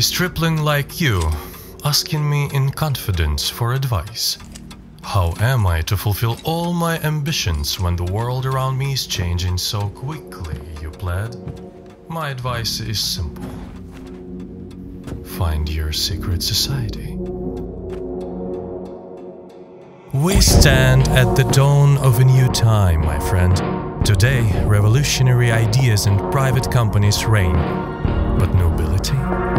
A stripling like you, asking me in confidence for advice. How am I to fulfill all my ambitions when the world around me is changing so quickly, you pled? My advice is simple. Find your secret society. We stand at the dawn of a new time, my friend. Today, revolutionary ideas and private companies reign. But nobility?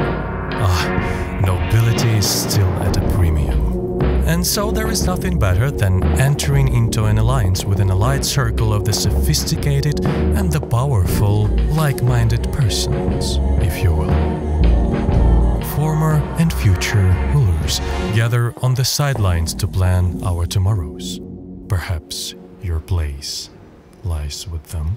Nobility is still at a premium. And so there is nothing better than entering into an alliance with an allied circle of the sophisticated and the powerful, like-minded persons, if you will. Former and future rulers gather on the sidelines to plan our tomorrows. Perhaps your place lies with them.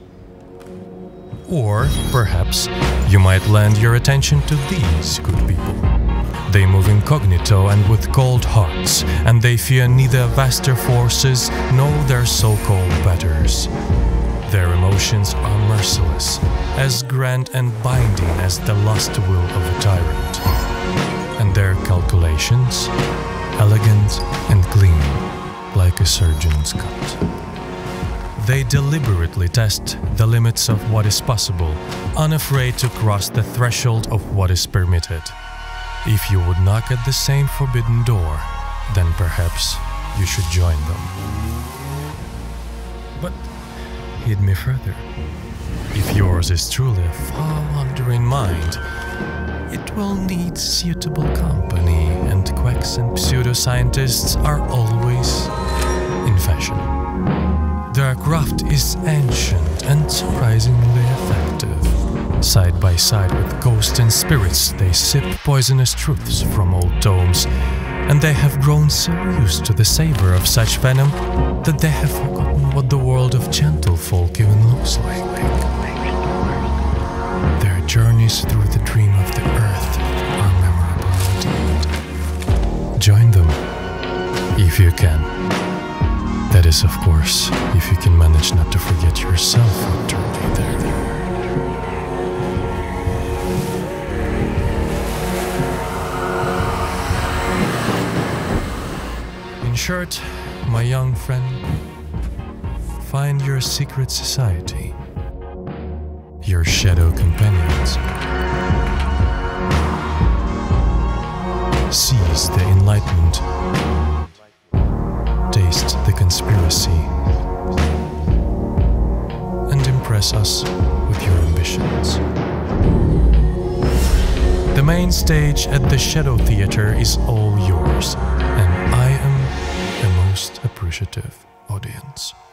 Or perhaps you might lend your attention to these good people. They move incognito and with cold hearts, and they fear neither vaster forces nor their so-called betters. Their emotions are merciless, as grand and binding as the lust will of a tyrant. And their calculations, elegant and clean, like a surgeon's cut. They deliberately test the limits of what is possible, unafraid to cross the threshold of what is permitted. If you would knock at the same forbidden door, then perhaps you should join them. But heed me further. If yours is truly a far-wandering mind, it will need suitable company, and quacks and pseudoscientists are always in fashion. Their craft is ancient and surprisingly effective. Side by side with ghosts and spirits, they sip poisonous truths from old tomes, and they have grown so used to the savor of such venom that they have forgotten what the world of gentlefolk even looks like. Their journeys through the dream of the earth are memorable indeed. Join them, if you can. That is, of course, if you can manage not to forget yourself utterly there. In short, my young friend, find your secret society, your shadow companions. Seize the enlightenment. Taste the conspiracy, and impress us with your ambitions. The main stage at the Shadow Theater is all yours, and I am a most appreciative audience.